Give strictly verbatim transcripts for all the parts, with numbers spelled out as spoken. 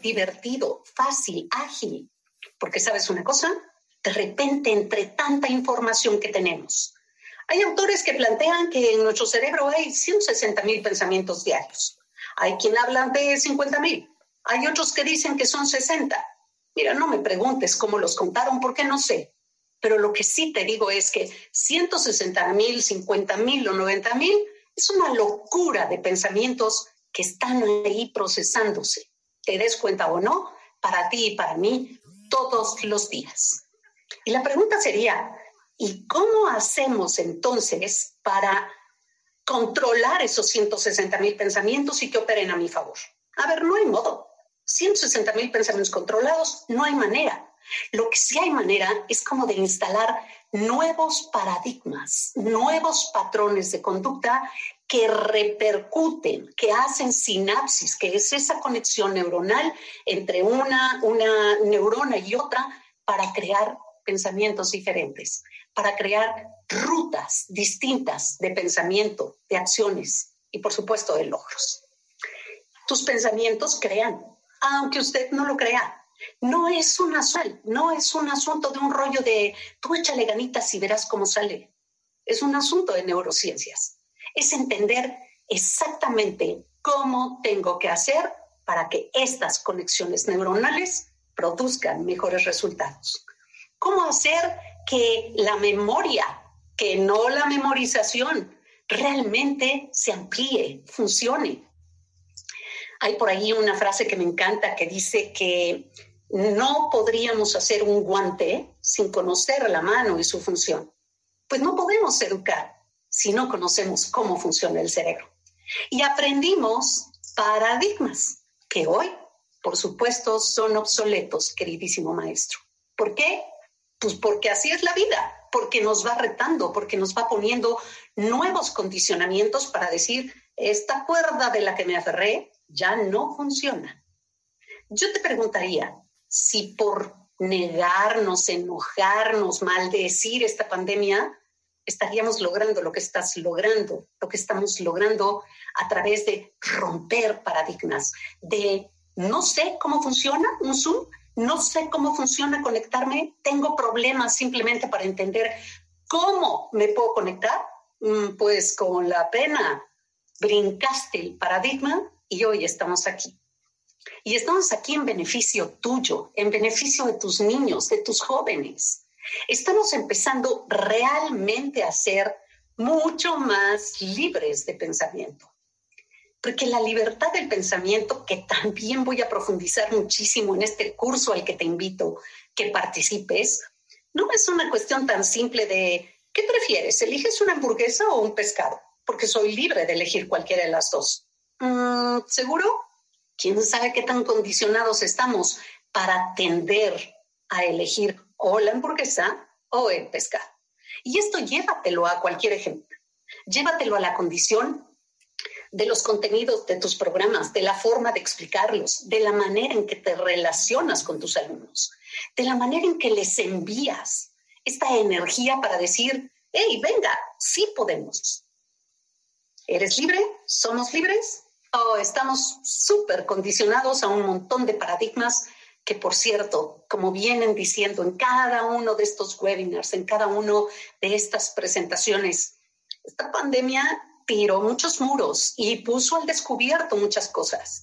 divertido, fácil, ágil. Porque ¿sabes una cosa? De repente, entre tanta información que tenemos, hay autores que plantean que en nuestro cerebro hay ciento sesenta mil pensamientos diarios. Hay quien habla de cincuenta mil. Hay otros que dicen que son sesenta. Mira, no me preguntes cómo los contaron porque no sé. Pero lo que sí te digo es que ciento sesenta mil, cincuenta mil o noventa mil es una locura de pensamientos que están ahí procesándose. Te des cuenta o no, para ti y para mí, todos los días. Y la pregunta sería, ¿y cómo hacemos entonces para controlar esos ciento sesenta mil pensamientos y que operen a mi favor? A ver, no hay modo. ciento sesenta mil pensamientos controlados, no hay manera. Lo que sí hay manera es como de instalar nuevos paradigmas, nuevos patrones de conducta que repercuten, que hacen sinapsis, que es esa conexión neuronal entre una, una neurona y otra para crear pensamientos diferentes, para crear rutas distintas de pensamiento, de acciones y, por supuesto, de logros. Tus pensamientos crean, aunque usted no lo crea. No es un asunto, no es un asunto de un rollo de tú échale ganitas y verás cómo sale. Es un asunto de neurociencias. Es entender exactamente cómo tengo que hacer para que estas conexiones neuronales produzcan mejores resultados. Cómo hacer que la memoria, que no la memorización, realmente se amplíe, funcione. Hay por ahí una frase que me encanta que dice que no podríamos hacer un guante sin conocer la mano y su función. Pues no podemos educar si no conocemos cómo funciona el cerebro. Y aprendimos paradigmas que hoy, por supuesto, son obsoletos, queridísimo maestro. ¿Por qué? Pues porque así es la vida, porque nos va retando, porque nos va poniendo nuevos condicionamientos para decir, esta cuerda de la que me aferré ya no funciona. Yo te preguntaría si por negarnos, enojarnos, maldecir esta pandemia, estaríamos logrando lo que estás logrando, lo que estamos logrando a través de romper paradigmas, de no sé cómo funciona un Zoom, no sé cómo funciona conectarme, tengo problemas simplemente para entender cómo me puedo conectar. Pues con la pena brincaste el paradigma y hoy estamos aquí. Y estamos aquí en beneficio tuyo, en beneficio de tus niños, de tus jóvenes. Estamos empezando realmente a ser mucho más libres de pensamiento. Porque la libertad del pensamiento, que también voy a profundizar muchísimo en este curso al que te invito que participes, no es una cuestión tan simple de ¿qué prefieres? ¿Eliges una hamburguesa o un pescado? Porque soy libre de elegir cualquiera de las dos. Mm, ¿Seguro? ¿Quién sabe qué tan condicionados estamos para tender a elegir o la hamburguesa o el pescado? Y esto llévatelo a cualquier ejemplo. Llévatelo a la condición de los contenidos de tus programas, de la forma de explicarlos, de la manera en que te relacionas con tus alumnos, de la manera en que les envías esta energía para decir, hey, venga, sí podemos. ¿Eres libre? ¿Somos libres? ¿O estamos súper condicionados a un montón de paradigmas que, por cierto, como vienen diciendo en cada uno de estos webinars, en cada uno de estas presentaciones, esta pandemia tiró muchos muros y puso al descubierto muchas cosas.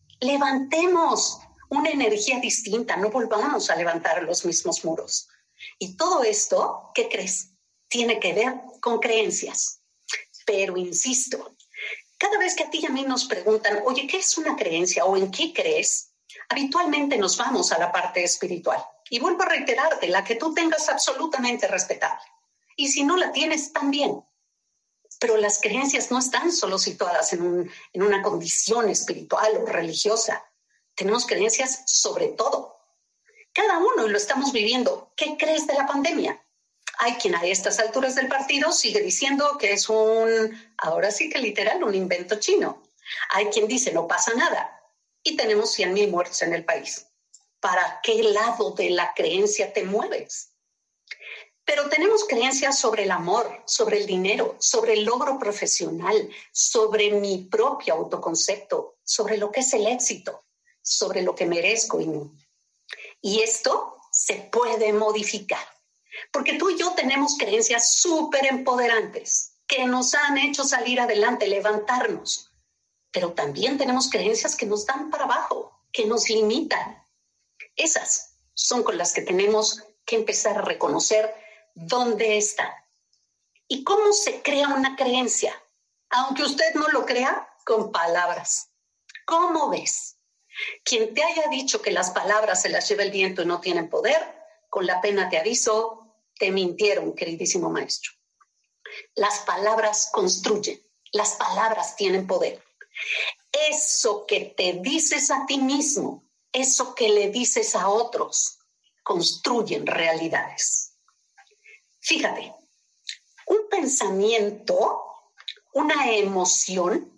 Levantemos una energía distinta, no volvamos a levantar los mismos muros. Y todo esto, ¿qué crees? Tiene que ver con creencias. Pero insisto, cada vez que a ti y a mí nos preguntan, oye, ¿qué es una creencia o en qué crees? Habitualmente nos vamos a la parte espiritual. Y vuelvo a reiterarte, la que tú tengas absolutamente respetable. Y si no la tienes, también. Pero las creencias no están solo situadas en, un, en una condición espiritual o religiosa. Tenemos creencias sobre todo. Cada uno, y lo estamos viviendo, ¿qué crees de la pandemia? Hay quien a estas alturas del partido sigue diciendo que es un, ahora sí que literal, un invento chino. Hay quien dice no pasa nada y tenemos cien mil muertos en el país. ¿Para qué lado de la creencia te mueves? Pero tenemos creencias sobre el amor, sobre el dinero, sobre el logro profesional, sobre mi propio autoconcepto, sobre lo que es el éxito, sobre lo que merezco y no. Y esto se puede modificar, porque tú y yo tenemos creencias súper empoderantes que nos han hecho salir adelante, levantarnos, pero también tenemos creencias que nos dan para abajo, que nos limitan. Esas son con las que tenemos que empezar a reconocer dónde están. ¿Y cómo se crea una creencia? Aunque usted no lo crea, con palabras. ¿Cómo ves? Quien te haya dicho que las palabras se las lleva el viento y no tienen poder, con la pena te aviso, te mintieron, queridísimo maestro. Las palabras construyen, las palabras tienen poder. Eso que te dices a ti mismo, eso que le dices a otros, construyen realidades. Fíjate, un pensamiento, una emoción,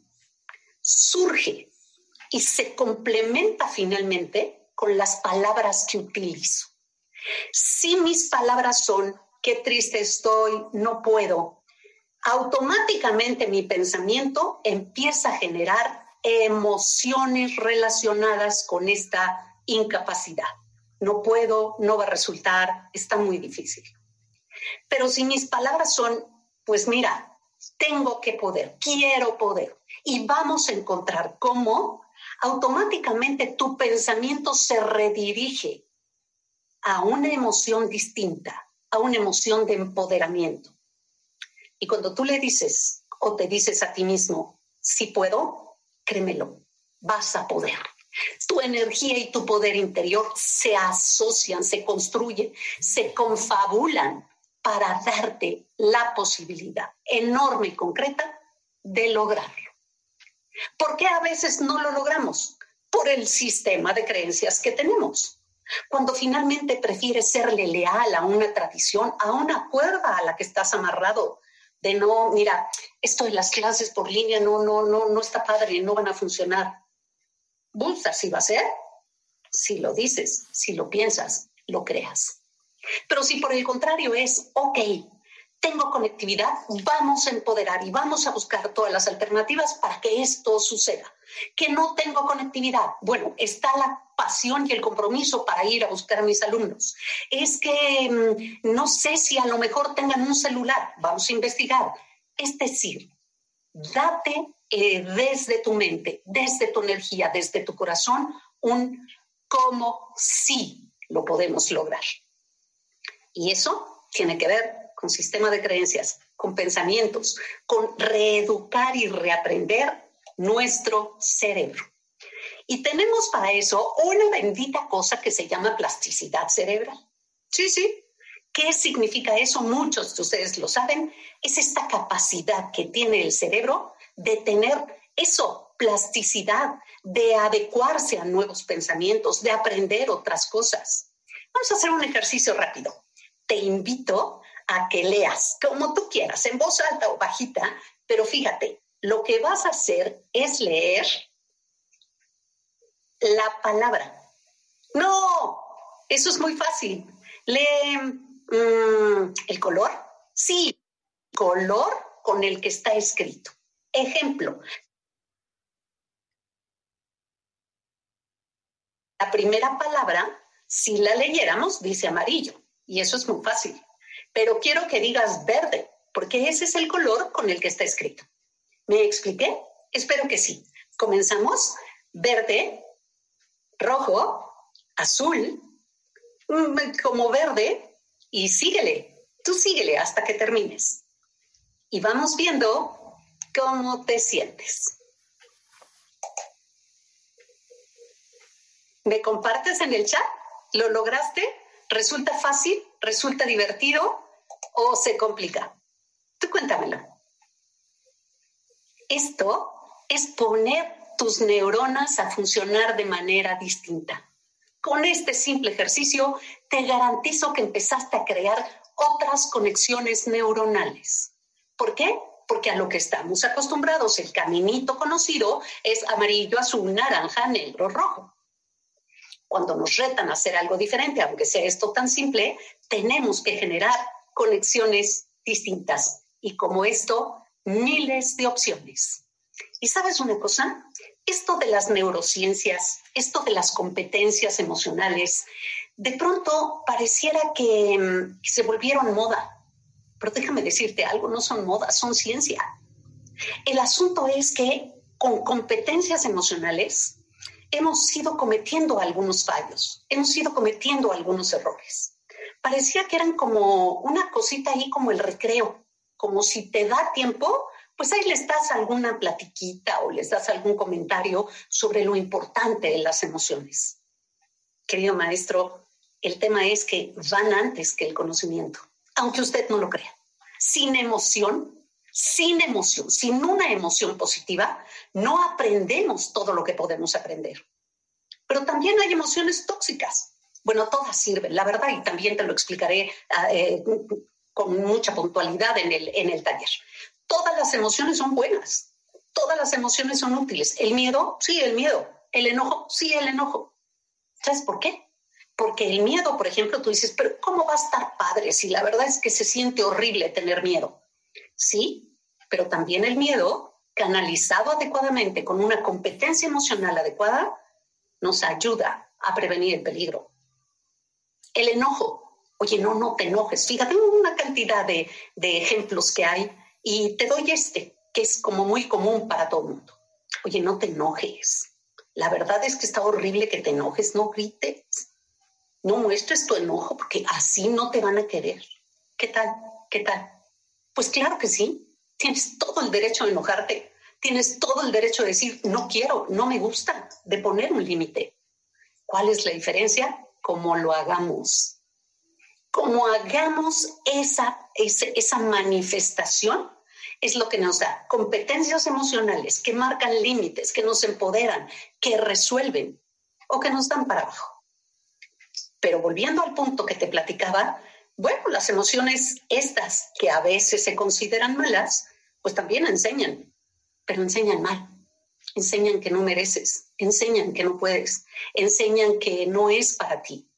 surge y se complementa finalmente con las palabras que utilizo. Si mis palabras son, qué triste estoy, no puedo, automáticamente mi pensamiento empieza a generar emociones relacionadas con esta incapacidad. No puedo, no va a resultar, está muy difícil. Pero si mis palabras son, pues mira, tengo que poder, quiero poder, y vamos a encontrar cómo automáticamente tu pensamiento se redirige a una emoción distinta, a una emoción de empoderamiento. Y cuando tú le dices o te dices a ti mismo, sí puedo, créemelo, vas a poder. Tu energía y tu poder interior se asocian, se construyen, se confabulan para darte la posibilidad enorme y concreta de lograrlo. ¿Por qué a veces no lo logramos? Por el sistema de creencias que tenemos. Cuando finalmente prefieres serle leal a una tradición, a una cuerda a la que estás amarrado, de no, mira, esto de las clases por línea no, no, no, no está padre, no van a funcionar. Pues así va a ser. Si lo dices, si lo piensas, lo creas. Pero si por el contrario es, ok, tengo conectividad, vamos a empoderar y vamos a buscar todas las alternativas para que esto suceda. Que no tengo conectividad, bueno, está la pasión y el compromiso para ir a buscar a mis alumnos. Es que mmm, no sé si a lo mejor tengan un celular, vamos a investigar. Es decir, date eh, desde tu mente, desde tu energía, desde tu corazón, un cómo sí lo podemos lograr. Y eso tiene que ver con sistema de creencias, con pensamientos, con reeducar y reaprender nuestro cerebro. Y tenemos para eso una bendita cosa que se llama plasticidad cerebral. Sí, sí. ¿Qué significa eso? Muchos de ustedes lo saben. Es esta capacidad que tiene el cerebro de tener eso, plasticidad, de adecuarse a nuevos pensamientos, de aprender otras cosas. Vamos a hacer un ejercicio rápido. Te invito a que leas como tú quieras, en voz alta o bajita, pero fíjate, lo que vas a hacer es leer la palabra. No, eso es muy fácil. Lee mmm, el color. Sí, color con el que está escrito. Ejemplo. La primera palabra, si la leyéramos, dice amarillo. Y eso es muy fácil. Pero quiero que digas verde, porque ese es el color con el que está escrito. ¿Me expliqué? Espero que sí. Comenzamos. Verde, rojo, azul, como verde, y síguele. Tú síguele hasta que termines. Y vamos viendo cómo te sientes. ¿Me compartes en el chat? ¿Lo lograste? ¿Resulta fácil? ¿Resulta divertido? ¿O se complica? Tú cuéntamelo. Esto es poner tus neuronas a funcionar de manera distinta. Con este simple ejercicio te garantizo que empezaste a crear otras conexiones neuronales. ¿Por qué? Porque a lo que estamos acostumbrados, el caminito conocido es amarillo, azul, naranja, negro, rojo. Cuando nos retan a hacer algo diferente, aunque sea esto tan simple, tenemos que generar conexiones distintas. Y como esto, miles de opciones. Y ¿sabes una cosa? Esto de las neurociencias, esto de las competencias emocionales, de pronto pareciera que, que se volvieron moda. Pero déjame decirte algo, no son modas, son ciencia. El asunto es que con competencias emocionales hemos ido cometiendo algunos fallos, hemos ido cometiendo algunos errores. Parecía que eran como una cosita ahí como el recreo, como si te da tiempo, pues ahí les das alguna platiquita o les das algún comentario sobre lo importante de las emociones. Querido maestro, el tema es que van antes que el conocimiento, aunque usted no lo crea. Sin emoción, sin emoción, sin una emoción positiva, no aprendemos todo lo que podemos aprender. Pero también hay emociones tóxicas. Bueno, todas sirven, la verdad, y también te lo explicaré eh, con mucha puntualidad en el, en el taller. Todas las emociones son buenas, todas las emociones son útiles. El miedo, sí, el miedo. El enojo, sí, el enojo. ¿Sabes por qué? Porque el miedo, por ejemplo, tú dices, pero ¿cómo va a estar padre si la verdad es que se siente horrible tener miedo? Sí, pero también el miedo, canalizado adecuadamente con una competencia emocional adecuada, nos ayuda a prevenir el peligro. El enojo, oye, no, no te enojes. Fíjate una cantidad de, de ejemplos que hay y te doy este, que es como muy común para todo el mundo. Oye, no te enojes. La verdad es que está horrible que te enojes, no grites. No muestres tu enojo porque así no te van a querer. ¿Qué tal? ¿Qué tal? Pues claro que sí. Tienes todo el derecho a enojarte. Tienes todo el derecho a decir, no quiero, no me gusta, de poner un límite. ¿Cuál es la diferencia? Cómo lo hagamos. Cómo hagamos esa, esa, esa manifestación es lo que nos da competencias emocionales que marcan límites, que nos empoderan, que resuelven o que nos dan para abajo. Pero volviendo al punto que te platicaba, bueno, las emociones estas que a veces se consideran malas, pues también enseñan, pero enseñan mal. Enseñan que no mereces, enseñan que no puedes, enseñan que no es para ti.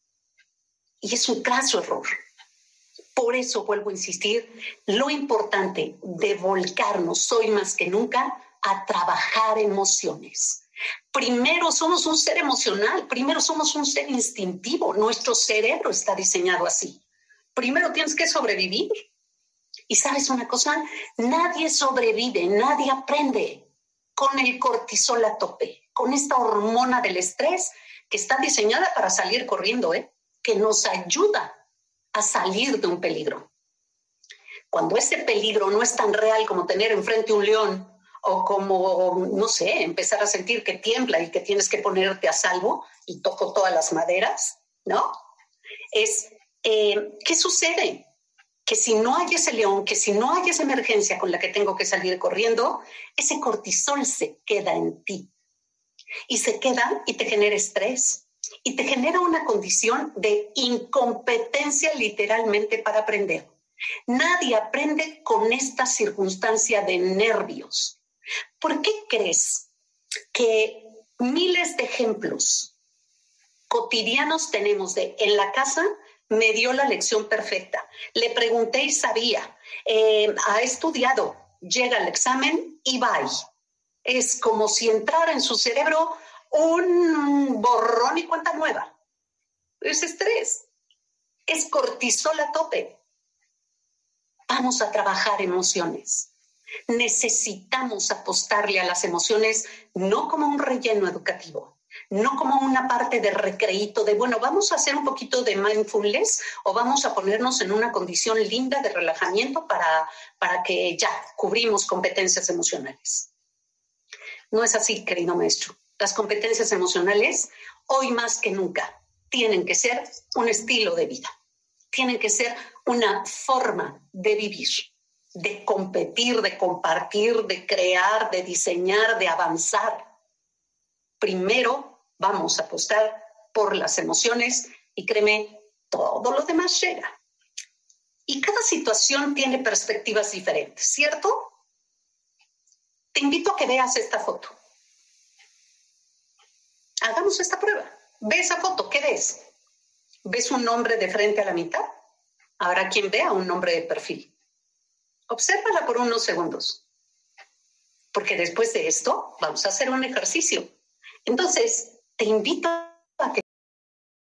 Y es un craso error. Por eso vuelvo a insistir, lo importante de volcarnos hoy más que nunca a trabajar emociones. Primero somos un ser emocional, primero somos un ser instintivo, nuestro cerebro está diseñado así. Primero tienes que sobrevivir. Y ¿sabes una cosa? Nadie sobrevive, nadie aprende con el cortisol a tope, con esta hormona del estrés que está diseñada para salir corriendo, ¿eh? Que nos ayuda a salir de un peligro. Cuando ese peligro no es tan real como tener enfrente un león o como, no sé, empezar a sentir que tiembla y que tienes que ponerte a salvo y toco todas las maderas, ¿no? Es, eh, ¿qué sucede? Que si no hay ese león, que si no hay esa emergencia con la que tengo que salir corriendo, ese cortisol se queda en ti. Y se queda y te genera estrés. Y te genera una condición de incompetencia literalmente para aprender. Nadie aprende con esta circunstancia de nervios. ¿Por qué crees que miles de ejemplos cotidianos tenemos de en la casa me dio la lección perfecta, le pregunté y sabía, eh, ha estudiado, llega al examen y va ahí? Es como si entrara en su cerebro un borrón y cuenta nueva. Es estrés, es cortisol a tope. Vamos a trabajar emociones. Necesitamos apostarle a las emociones no como un relleno educativo, no como una parte de recreíto de, bueno, vamos a hacer un poquito de mindfulness o vamos a ponernos en una condición linda de relajamiento para, para que ya cubrimos competencias emocionales. No es así, querido maestro. Las competencias emocionales, hoy más que nunca, tienen que ser un estilo de vida. Tienen que ser una forma de vivir, de competir, de compartir, de crear, de diseñar, de avanzar. Primero vamos a apostar por las emociones y créeme, todo lo demás llega. Y cada situación tiene perspectivas diferentes, ¿cierto? Te invito a que veas esta foto. Hagamos esta prueba. Ve esa foto, ¿qué ves? ¿Ves un nombre de frente a la mitad? Habrá quien vea un nombre de perfil. Obsérvala por unos segundos. porque después de esto vamos a hacer un ejercicio. Entonces, te invito